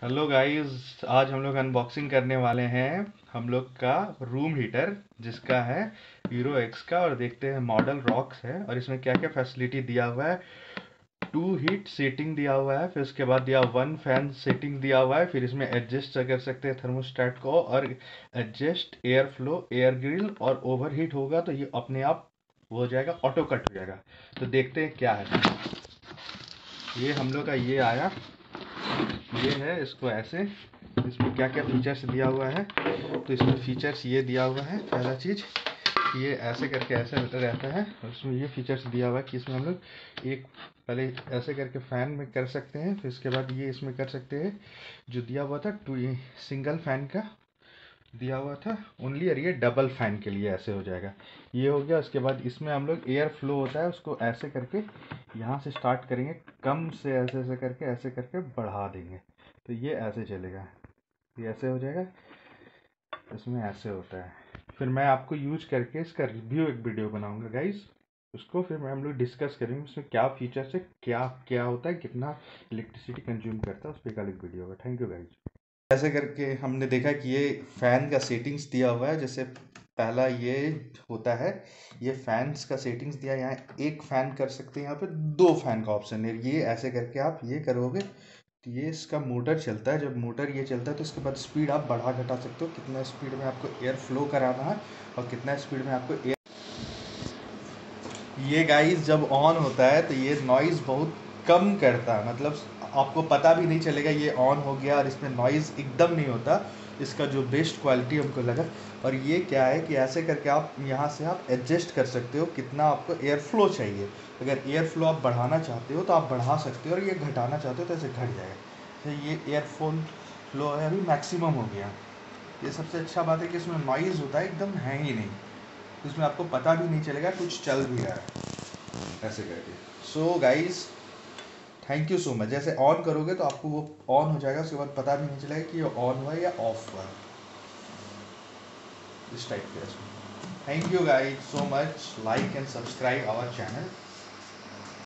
Hello guys, आज हम लोग अनबॉक्सिंग करने वाले हैं हम लोग का रूम हीटर जिसका है हीरो एक्स का। और देखते हैं मॉडल रॉक्स है और इसमें क्या क्या फैसिलिटी दिया हुआ है। 2 हीट सेटिंग दिया हुआ है, फिर उसके बाद दिया 1 फैन सेटिंग दिया हुआ है। फिर इसमें एडजस्ट कर सकते हैं थर्मोस्टेट को, और adjust air flow, air grill, और ओवर हीट होगा तो ये अपने आप वो हो जाएगा, ऑटो कट हो जाएगा। तो देखते हैं क्या है। ये हम लोग का ये आया, ये है इसको ऐसे, इसमें क्या क्या फीचर्स दिया हुआ है। तो इसमें फीचर्स ये दिया हुआ है, पहला चीज़ ये ऐसे करके ऐसे रहता है। और इसमें ये फीचर्स दिया हुआ है कि इसमें हम लोग एक पहले ऐसे करके फ़ैन में कर सकते हैं, फिर इसके बाद ये इसमें कर सकते हैं। जो दिया हुआ था सिंगल फ़ैन का दिया हुआ था ओनली, और ये डबल फैन के लिए ऐसे हो जाएगा। ये हो गया। उसके बाद इसमें हम लोग एयर फ्लो होता है, उसको ऐसे करके यहाँ से स्टार्ट करेंगे, कम से ऐसे करके बढ़ा देंगे तो ये ऐसे चलेगा, ये ऐसे हो जाएगा। इसमें ऐसे होता है। फिर मैं आपको यूज करके इसका रिव्यू एक वीडियो बनाऊंगा गाइस, उसको फिर हम लोग डिस्कस करेंगे उसमें क्या फीचर्स है, क्या क्या होता है, कितना इलेक्ट्रिसिटी कंज्यूम करता है, उस पर एक वीडियो होगा। Thank you guys. ऐसे करके हमने देखा कि ये फैन का सेटिंग्स दिया हुआ है। जैसे पहला ये होता है, ये फैंस का सेटिंग्स दिया है। यहाँ एक फैन कर सकते हैं, यहाँ पे 2 फैन का ऑप्शन है। ये ऐसे करके आप ये करोगे तो ये इसका मोटर चलता है। जब मोटर ये चलता है तो इसके बाद स्पीड आप बढ़ा घटा सकते हो, कितना स्पीड में आपको एयर फ्लो कराना है और कितना स्पीड में आपको एयर। ये गाइस जब ऑन होता है तो ये नॉइज़ बहुत कम करता है, मतलब आपको पता भी नहीं चलेगा ये ऑन हो गया, और इसमें नॉइज़ एकदम नहीं होता। इसका जो बेस्ट क्वालिटी हमको लगा। और ये क्या है कि ऐसे करके आप यहाँ से आप एडजस्ट कर सकते हो कितना आपको एयर फ्लो चाहिए। अगर एयर फ्लो आप बढ़ाना चाहते हो तो आप बढ़ा सकते हो, और ये घटाना चाहते हो तो ऐसे घट जाएगा। तो ये एयरफोन फ्लो है अभी मैक्सिमम हो गया। ये सबसे अच्छा बात है कि इसमें नॉइज़ होता है एकदम है ही नहीं, इसमें आपको पता भी नहीं चलेगा कुछ चल भी रहा है ऐसे करके। So guys, thank you so much. जैसे ऑन करोगे तो आपको वो ऑन हो जाएगा, उसके बाद पता भी नहीं चलेगा कि ये ऑन हुआ है या ऑफ हुआ है, इस टाइप के। Thank you guys so much, like and subscribe our channel.